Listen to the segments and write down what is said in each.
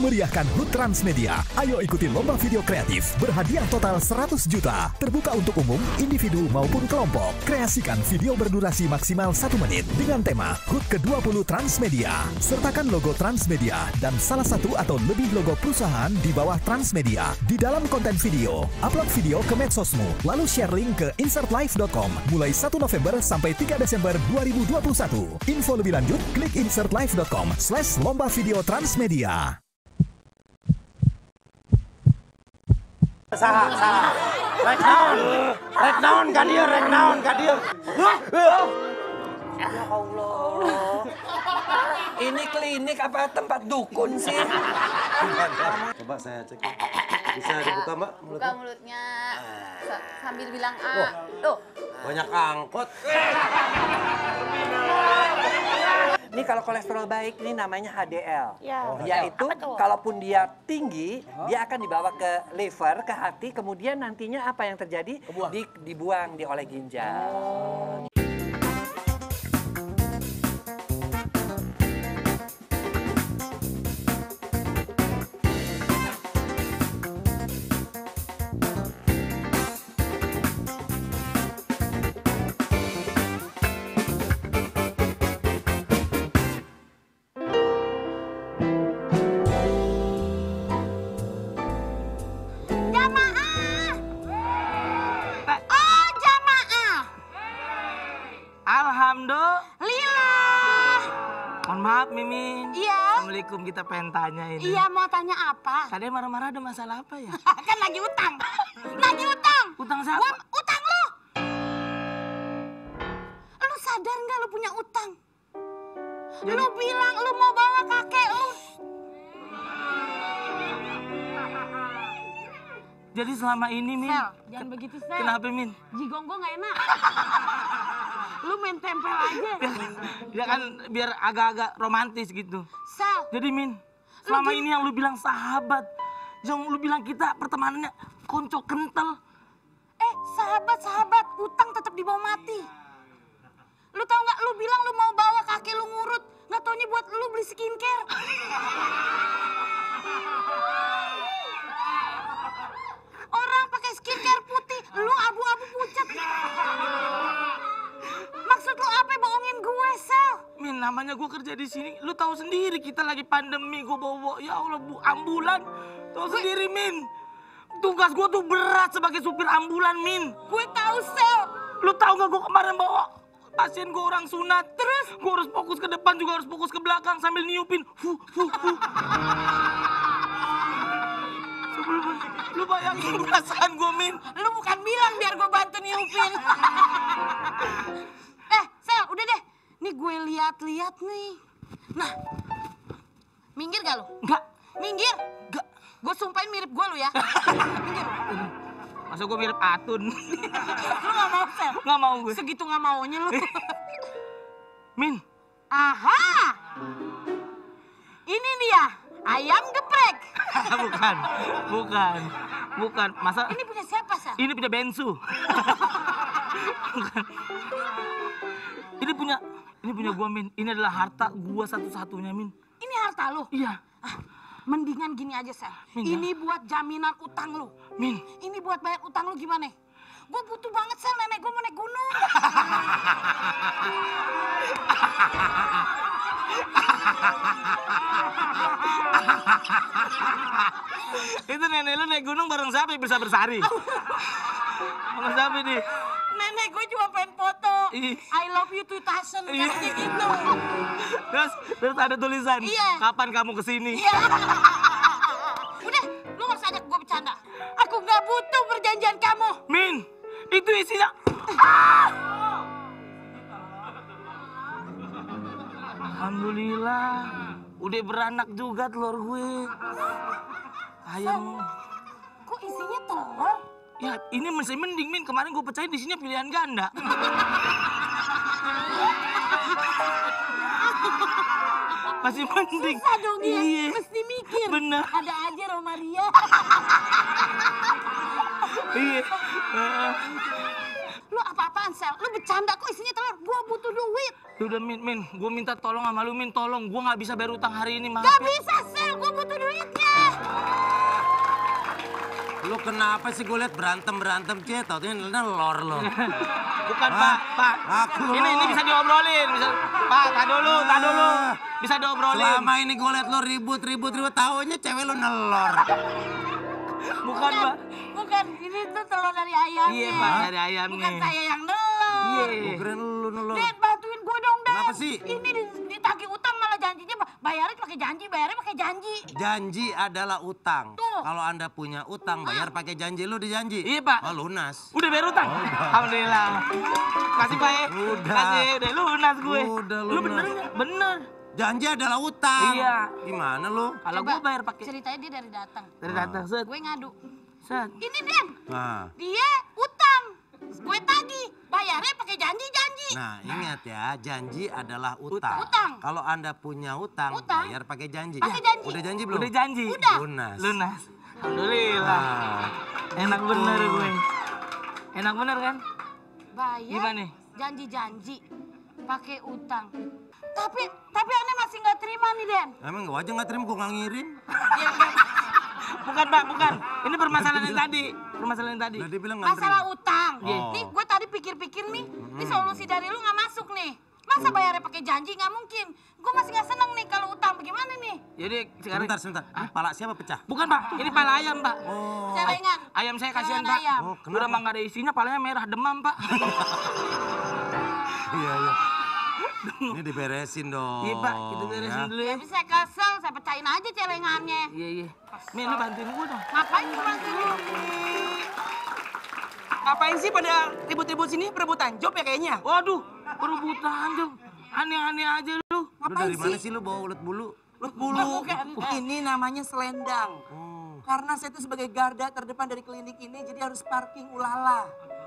memeriahkan HUT Transmedia. Ayo ikuti lomba video kreatif berhadiah total 100 juta. Terbuka untuk umum, individu maupun kelompok. Kreasikan video berdurasi maksimal 1 menit dengan tema HUT ke-20 Transmedia. Sertakan logo Transmedia dan salah satu atau lebih logo perusahaan di bawah Transmedia di dalam konten video. Upload video ke medsosmu, lalu share link ke insertlive.com mulai 1 November sampai 3 Desember 2021. Info lebih lanjut, klik insertlive.com/lomba video Transmedia. Salah. Rek naon ka dieu. Ya Allah. Ini klinik apa tempat dukun sih? Coba saya cek. Bisa dibuka, Mbak? Buka mulutnya. Sambil bilang A. Tuh. Banyak angkot. Ini kalau kolesterol baik ini namanya HDL. Ya. Yaitu kalaupun dia tinggi, dia akan dibawa ke liver, ke hati, kemudian nantinya apa yang terjadi? Dibuang oleh ginjal. Alhamdulillah. Mohon maaf Mimin. Iya. Assalamualaikum, kita pengen tanya ini. Iya, mau tanya apa? Kalian marah-marah ada masalah apa ya? Kan lagi utang. Lagi utang. Utang siapa? Utang lu. Lu sadar nggak lu punya utang? Lu bilang lu mau bawa kakek lu. Jadi selama ini Min. Sel, jangan begitu Sel. Kenapa Min? Jigonggo nggak enak. Lu main tempel aja. Ya kan biar agak-agak romantis gitu. Sel. Jadi Min, selama ini yang lu bilang sahabat, yang lu bilang kita pertemanannya konco kental. Sahabat, utang tetap dibawa mati. Lu tau nggak? Lu bilang lu mau bawa kakek lu ngurut, nggak taunya buat lu beli skincare. Orang pakai skincare putih, lu abu-abu pucat. Maksud lu apa bohongin gue, Sel? Min, namanya gue kerja di sini, lu tahu sendiri kita lagi pandemi, gue bawa, ya Allah Bu, ambulan. Tahu sendiri Min, tugas gue tuh berat sebagai supir ambulan Min. Gue tahu, Sel. Lu tahu nggak gue kemarin bawa pasien gue orang sunat, terus gue harus fokus ke depan juga harus fokus ke belakang sambil niupin. Lu bayangin perasaan gue Min. Lu bukan bilang biar gue bantu niupin. Sel, udah deh. Nih gue lihat-lihat nih. Nah, minggir gak lu? Enggak. Minggir? Enggak. Gue sumpahin mirip gue lu ya. Minggir. Masa gue mirip Atun? Lu gak mau, Sel? Gak mau gue. Segitu gak maunya lu. Min. Aha! Ini dia, ayam geprek. Bukan. Masa Ini punya siapa, Sel? ini punya Bensu. Bukan. Ini punya gua Min. Ini adalah harta gua satu-satunya Min. Ini harta lu? Iya. Mendingan gini aja, Sel. Min, ini buat jaminan utang lu. Min. Ini buat bayar utang lu gimana? Gue butuh banget, Sel. Nenek gue mau naik gunung. Itu nenek lu naik gunung bareng siapa? Bisa bersari. Bareng siapa nih? Nenek gue cuma pengen foto. Ih. I love you 2000. Iya. Kayak gitu. Terus ada tulisan. Iya. Kapan kamu kesini? Iya. Udah, lu gak usah ajak gue bercanda. Aku gak butuh perjanjian kamu. Min, itu isinya. Alhamdulillah, udah beranak juga telur gue. Ayam. Kok isinya telur? Ya ini masih mending Min, kemarin gue pecahin di sini pilihan ganda. Masih mending. Susah dong ya, Iya. mesti mikir. Bener. Ada aja Romaria. Iya. Lu apa-apaan, Sel? Lu bercanda kok isinya telur? Gua butuh duit. Udah Min, gue minta tolong sama lu Min, tolong. Gue nggak bisa bayar utang hari ini, maaf Gak ya. bisa, Sel. Gua butuh duitnya. Lu kenapa sih gue liat berantem Cie? Taunya nelor lo. Bukan Pak. Ini bisa diobrolin. Pak, tak dulu. Bisa diobrolin. Selama ini gue liat lo ribut. Taunya cewek lu nelor. Bukan Pak. Bukan, ini tuh telur dari ayamnya. Iya Pak, dari ayamnya. Bukan saya yang nelor. Gue keren lu nelor. Den, bantuin gue dong, Den. Kenapa sih? Ini ditagih utang malah janjinya bayarnya pakai janji. Janji adalah utang. Tuh. Kalau Anda punya utang, bayar pakai janji. Lu dijanji. Iya Pak. Oh, lunas. Udah bayar utang? Alhamdulillah. Kasih Pak ya. Udah. Kasih, udah lunas gue. Udah Lu lunas. bener nggak? Bener. Janji adalah utang. Iya. Gimana lu? Kalau gue bayar pakai. Ceritanya dia dari datang. Dari datang set. Gue ngadu. Set. Ini Den, Nah. dia utang. Gue tagih, bayarnya pakai janji. Nah, ingat ya, janji adalah utang. Utang. Kalau Anda punya utang, Utang. bayar pakai janji. Pakai janji. Udah janji belum? Udah janji. Udah. Lunas. Alhamdulillah. Nah, Enak bener gue. Enak bener kan? Bayar Gimana? janji pakai utang. Tapi aneh masih nggak terima nih, Den. emang gak wajar nggak terima gue nggak ngirim? Bukan Pak, bukan. Ini permasalahan yang tadi. Nah, dia bilang nggak Masalah terima. utang. Oh. Nih gue tadi pikir-pikir nih, ini solusi dari lu nggak masuk nih. Masa bayarnya pakai janji nggak mungkin. Gue masih nggak seneng nih kalau utang. Bagaimana nih? Jadi sekarang Sebentar. Ini pala siapa pecah? bukan Pak, ini pala ayam Pak. Oh. Celengan. Ayam saya kasihan Celengan Pak. ayam. Oh, Udah mah nggak ada isinya, palanya merah, demam Pak. Iya. Ini diberesin dong. Iya Pak, kita beresin ya. dulu ya. Tapi saya kesel, saya pecahin aja celengannya. Iya. Min, lu bantuin gue dong. Ngapain lu bantuin? Ngapain sih pada ribut-ribut sini perebutan job ya kayaknya? Waduh, perebutan dong. Aneh-aneh aja lu. Lu dari Ngapain mana sih? sih lu bawa ulet bulu? Ulet bulu. Ini namanya selendang. Oh. Karena saya itu sebagai garda terdepan dari klinik ini jadi harus parking ulala.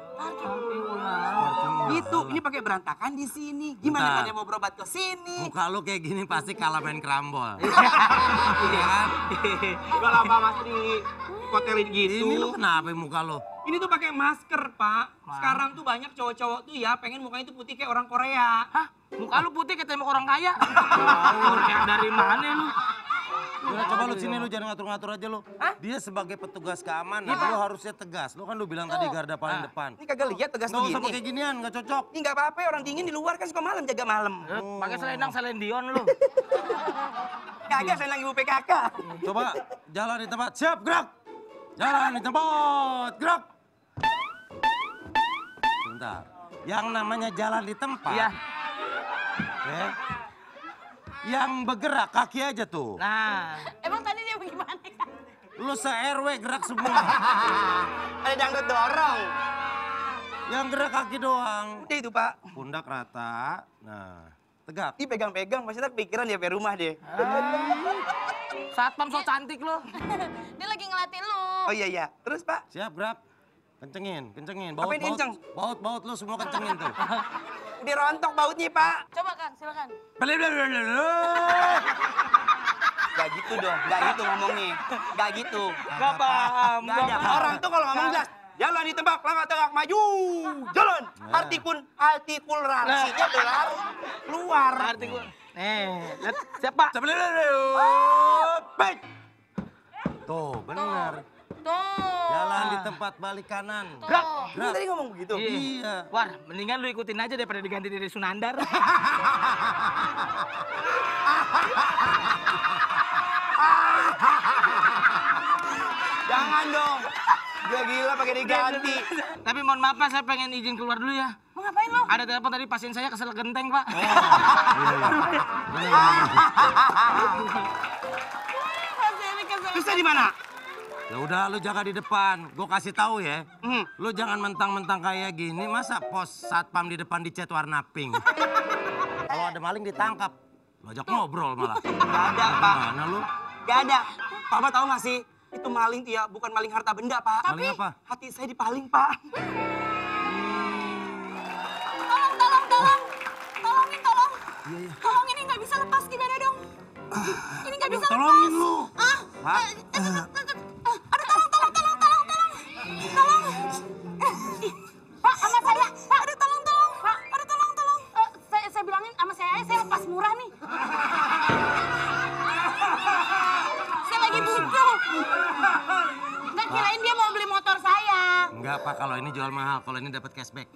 Gitu, ini pakai berantakan di sini. Gimana Bentar. kalian mau berobat ke sini? Muka lu kayak gini pasti kalah main kerambol. Iya kan? Gak lama mas di hotelin gitu. Ini lu kenapa muka lu? Ini tuh pakai masker pak. Sekarang tuh banyak cowok-cowok tuh ya pengen mukanya tuh putih kayak orang Korea. Hah? Muka lu putih kayak tembok orang kaya. Wow, kayak dari mana lu? Udah coba lu sini lu jangan ngatur-ngatur aja lu. Dia sebagai petugas keamanan lu harusnya tegas. Lu kan lu bilang tadi garda paling depan. Ini kagak lihat tegas Nggak usah begini. pakai ginian, nggak cocok. Ini nggak apa-apa orang dingin di luar kan suka malam jaga malam. Pakai selendang Selendion lu. Kagak saya ibu PKK. Coba jalan di tempat. Siap, gerak. Jalan di tempat, gerak. Bentar. Yang namanya jalan di tempat. Iya. Ya, yang bergerak kaki aja tuh. Nah, Emang tadi dia bagaimana? Lu se-RW gerak semua. Ada dangdut dorong. Yang gerak kaki doang. Udah itu pak. Pundak rata. Nah, tegak. Ih pegang-pegang pasti tak pikiran dia rumah deh. satpam so cantik lu. Dia lagi ngelatih lu. Oh iya. Terus pak? Siap, gerak. Kencengin. Apain kenceng? Baut lu semua kencengin tuh. Udah rontok bautnya pak. Coba Kang, silakan. Gak gitu dong, gak gitu ngomongnya. Gak gitu. Gak paham. Gak ada. Orang tuh kalau ngomong jelas. Jalan di tembak, langkah tegak, maju. Jalan. Artikulasinya keluar. Arti gua. Lihat siapa? Baik. Tuh, benar. Tuh. Jalan di tempat balik kanan. Gerak. Lu tadi ngomong begitu? Iya. Wah, mendingan lu ikutin aja daripada diganti dari Sunandar. Jangan dong. Gua gila pakai diganti. Tapi mohon maaf Pak, saya pengen izin keluar dulu ya. Mau ngapain lu? Ada telepon tadi pasien saya kesel genteng Pak. Terus di mana? Ya udah lu jaga di depan. Gue kasih tahu ya. Lu jangan mentang-mentang kayak gini, masa pos satpam di depan dicat warna pink. Kalau ada maling ditangkap. Lu ajak ngobrol malah. Gak ada, Pak. Mana lu? Gak ada. Papa tahu gak sih? Itu maling ya, bukan maling harta benda, Pak. Maling apa? Hati saya dipaling, Pak. Tolongin. Tolong ini nggak bisa lepas gimana dong? Ini nggak bisa Tolongin lepas. lu. Pak. Aduh, tolong. Pak, sama saya. Pak, aduh, tolong. Pak, aduh, tolong. Saya bilangin sama saya lepas murah nih. Saya lagi butuh. Nggak kirain dia mau beli Enggak Pak, kalau ini jual mahal, kalau ini dapat cashback.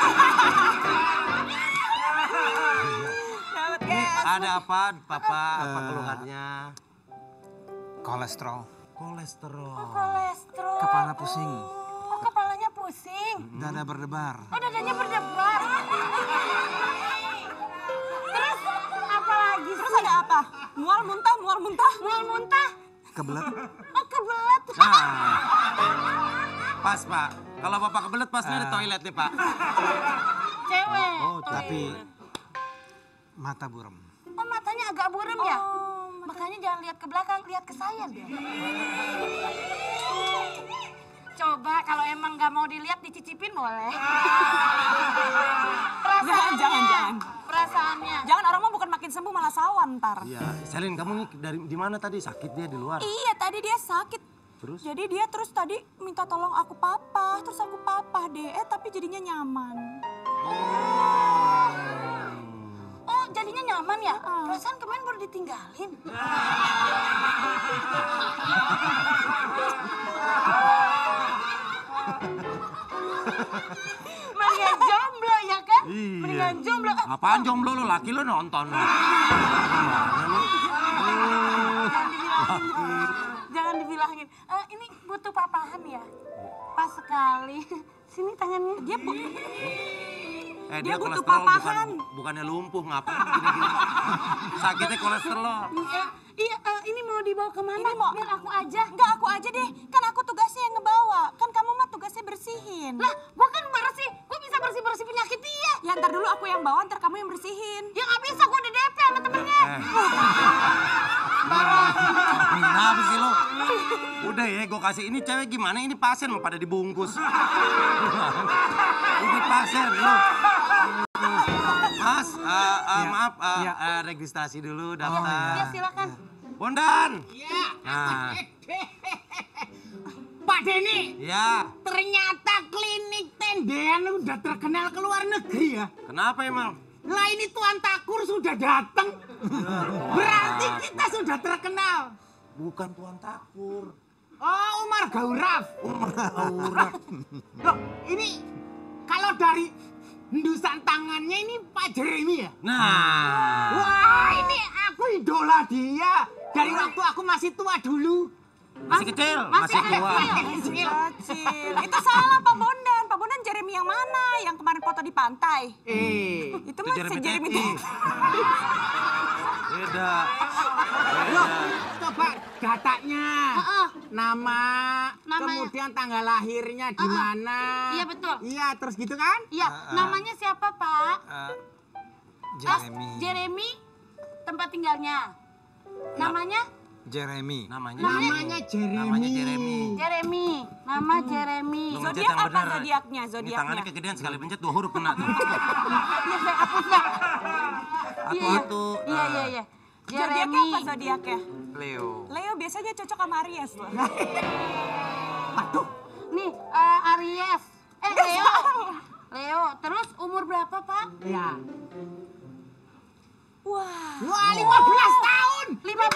Dapat cash. Ada apa, Papa? Apa keluhannya? Kolesterol, Kolesterol. Oh, kolesterol. kepala pusing, Oh, kepalanya pusing. dada berdebar. Oh, dadanya berdebar. Terus apa lagi sih? Terus ada apa? Mual muntah, mual muntah. Mual muntah. Kebelet, Oh, kebelet. Nah, pas Pak. Kalau Bapak kebelet pasnya di toilet nih Pak. Cewek. Oh, tapi mata buram. Oh, matanya agak buram ya? Makanya jangan lihat ke belakang, lihat ke saya deh. Coba kalau emang nggak mau dilihat dicicipin boleh. Perasaannya. Jangan. Perasaannya. Jangan, orang mah bukan makin sembuh malah sawan ntar. Iya, Selin kamu nih dari di mana tadi? Sakit dia di luar. Iya, tadi dia sakit. Terus? Jadi dia terus tadi minta tolong aku papa, terus aku papa deh. Tapi jadinya nyaman. Oh, jadinya nyaman ya? Perasaan kemarin baru ditinggalin. Mendingan jomblo ya kan? Iya. Mendingan jomblo. Apaan jomblo lu? Laki lu nonton. Gimana lu? Jangan dibilangin. Ini butuh papahan ya? Pas sekali. Sini tangannya. Dia butuh kolesterol papahan. bukannya lumpuh, ngapain gini-gini. Sakitnya kolesterol. Iya, ini mau dibawa kemana? Ini mau- Biar aku aja. Enggak, aku aja deh. Kan aku tugasnya yang ngebawa. Kan kamu mah tugasnya bersihin. Lah, gua kan bersih. Gua bisa bersih-bersih penyakit dia. Ya ntar dulu aku yang bawa, ntar kamu yang bersihin. Ya nggak bisa, gua udah DP sama temennya. Kenapa sih lo? Udah ya, gue kasih ini cewek gimana? Ini pasien mau pada dibungkus. Ini pasien lo. Mas, maaf, registrasi dulu daftar. Ya silakan. Bondan. Iya. Nah, Pak Denny, ya. ternyata klinik tendean udah terkenal ke luar negeri ya. Kenapa emang? Lah ini Tuan Takur sudah datang. Berarti kita sudah terkenal. Bukan Tuan Takur. Oh, Umar Gauraf. Aura. Loh, ini kalau dari hendusan tangannya ini Pak Jeremy ya? Nah, Wah, ini aku idola dia. Dari waktu aku masih tua dulu. masih kecil, masih tua. Kecil. Kecil. Itu salah Pak Bondan. Pak Bondan Jeremy yang mana? Yang kemarin foto di pantai. Itu mah si Jeremy Teti. tuh. Beda. Loh, coba datanya. Nama, Namanya. kemudian tanggal lahirnya di mana. Iya, betul. Iya, terus gitu kan? Iya, namanya siapa, Pak? Jeremy. Jeremy, tempat tinggalnya. Namanya? Jeremy. Namanya Jeremy. Namanya Jeremy. Jeremy. Nama Jeremy. Lu mencet Zodiak yang apa benar. zodiaknya? Ini Zodiaknya. tangannya kegedean sekali pencet 2 huruf kena tuh. Iya, saya hapus, Pak. Aku Iya. Zodiaknya Jeremy. apa zodiaknya? Leo. Leo biasanya cocok sama Aries loh. Nih, Aries. Leo. Leo. Terus umur berapa, Pak? Iya. Wah, Wah, 15 tahun.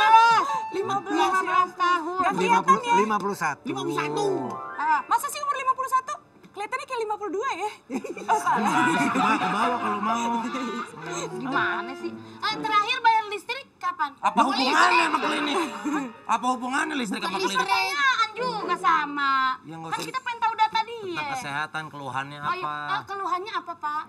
15 tahun. gak kelihatan ya. 51. 51. Masa sih umur 51? Kelihatannya kayak 52 ya? Oh, salah. ke bawah kalau mau. Gimana sih? Terakhir bayar listrik kapan? Apa hubungannya sama klinik? Apa hubungannya listrik sama klinik? Pertanyaan juga sama. Ya, nggak Kan usah kita pengen tahu data dia. Tentang kesehatan, keluhannya Oh, iya. apa? Keluhannya apa, Pak?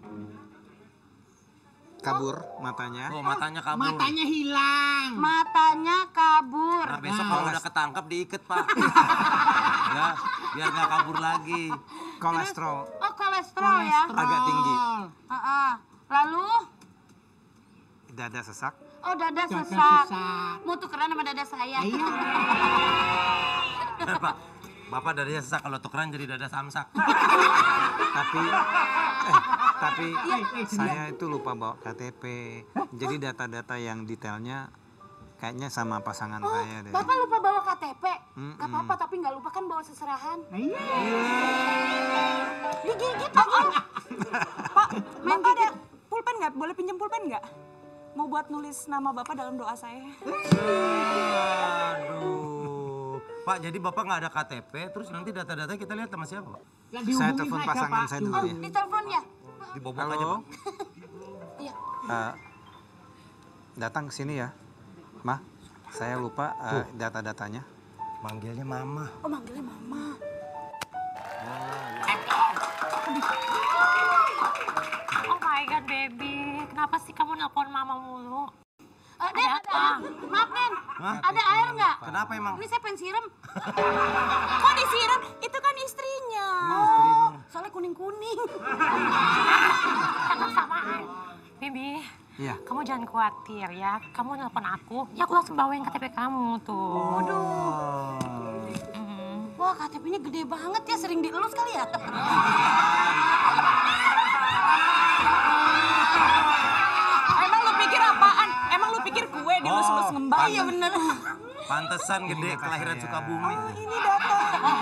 Kabur matanya. Oh, matanya kabur. Matanya hilang. Matanya kabur. Nah, besok kalau udah ketangkep diikat, Pak. Ya, biar nggak kabur lagi. Kolesterol Oh, kolesterol ya. agak tinggi. Lalu, Dada sesak. oh dada Dada sesak. sesak. Mau tukeran sama dada saya. Iya. Pak, Bapak dadanya sesak, kalau tukeran jadi dada samsak. Tapi saya itu lupa bawa KTP. Jadi data-data yang detailnya kayaknya sama pasangan Oh, saya deh. Bapak lupa bawa KTP? Mm-mm. Gak apa-apa, tapi nggak lupa kan bawa seserahan. Iya. Digigit aja. Pak, Bapak ada pulpen nggak? Boleh pinjam pulpen nggak? Mau buat nulis nama Bapak dalam doa saya. Aduh. Pak, jadi Bapak nggak ada KTP, terus nanti data-data kita lihat sama siapa, Pak? Saya telepon pasangan saya dulu ya. Ditelepon ya? Dibobok aja, Halo. Pak. Iya. Datang ke sini ya, Ma. Saya lupa data-datanya. Manggilnya Mama. Oh, manggilnya Mama. Oh my god, baby. Kenapa sih kamu nelpon mama mulu? Den, maaf, Den. Hah? Ada air nggak? Kenapa emang? Ini saya pengen siram. Kok disiram? Itu kan istrinya. Soalnya kuning-kuning. Takut samaan. Baby, Iya. kamu jangan khawatir ya. Kamu nelpon aku, ya aku langsung bawain KTP kamu tuh. Oh. Wah, KTP-nya gede banget ya, sering dielus kali ya? Emang lu pikir apaan? Emang lu pikir kue dilus-lus ngembang? Iya bener. Pantesan gede kelahiran Sukabumi. Ini data.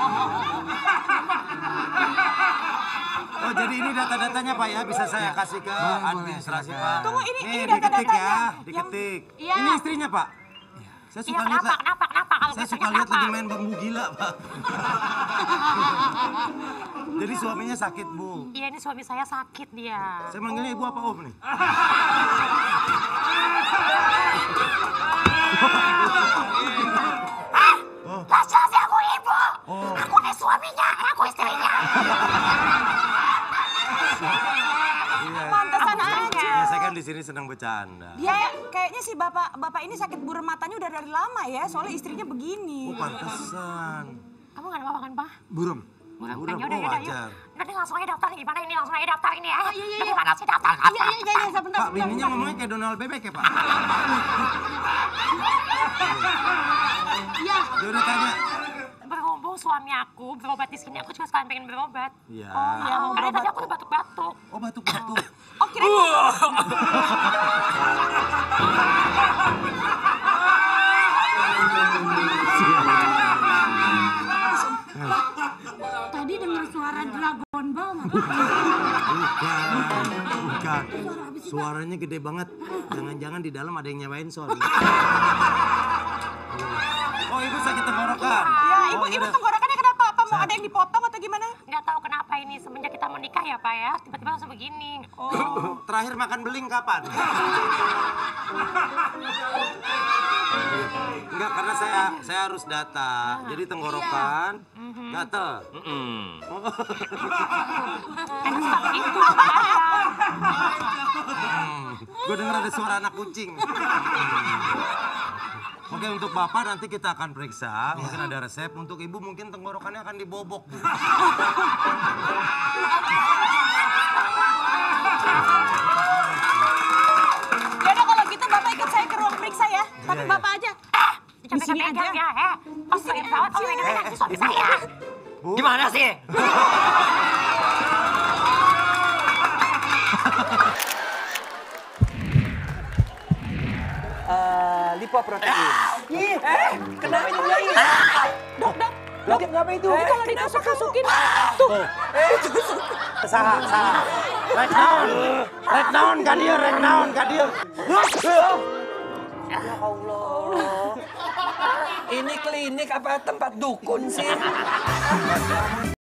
Oh, jadi ini data-datanya Pak ya, bisa saya kasih ke administrasi Pak. Tunggu, ini Nih, data-datanya. diketik ya, diketik. Iya. Ini istrinya Pak. Saya Iya, suka lihat, kenapa? Kalau saya gitu suka lihat kenapa? lagi main bambu gila Pak. Jadi suaminya sakit Bu. Iya, ini suami saya sakit dia. Saya manggilnya Ibu apa Om nih? Lah, jelas aku ibu. Oh. Aku nih suaminya, aku istrinya. Pantesan aja. Ya, saya kan di sini senang bercanda. Dia kayaknya si bapak ini sakit buram matanya udah dari lama ya, soalnya istrinya begini. Oh, pantesan. Kamu gak ada apa-apa kan, Pak? Buram. Bukan, Buram, yaudah, oh, yaudah, wajar. yuk. Nanti langsung aja daftar nih, gimana ini? Langsung aja daftar ini ya. iya, iya. Gimana sih daftar? Iya, sebentar. Pak, bininya ngomongnya kayak Donald Bebek ya Pak? Iya. Dia udah tanya. Berhubung suami aku berobat di sini, aku juga sekalian pengen berobat. Iya. Iya, mau Karena berobat. tadi aku tuh batuk-batuk. Oh, batuk-batuk. Oh, kirain Tadi dengar suara Dragon Ball nggak? Bukan. Suaranya gede banget. Jangan-jangan di dalam ada yang nyewain soalnya. Oh, Ibu sakit tenggorokan. Ya, Oh, ibu yaudah. tenggorokannya kenapa? Apa mau ada yang dipotong atau gimana? Nggak tahu kenapa ini semenjak kita menikah ya, Pak ya. Tiba-tiba langsung begini. Terakhir makan beling kapan? Enggak, karena saya harus data. Jadi tenggorokan, gatel. Karena suka begitu, Pak. Gue dengar ada suara anak kucing. Oke, untuk Bapak nanti kita akan periksa, mungkin ada resep. Untuk Ibu mungkin tenggorokannya akan dibobok. Bu. Yaudah kalau gitu Bapak ikut saya ke ruang periksa ya. Tapi Iya, Bapak aja. Di sini aja. Ya, pas lagi pesawat, kamu pegang di suami saya. Gimana sih? Lipoprotein. Kenapa itu lain? Dok, kenapa itu? Kalau ditusuk-tusukin. Tuh. Salah. Rek naon, kadieu. Ya Allah. Ini klinik apa tempat dukun sih?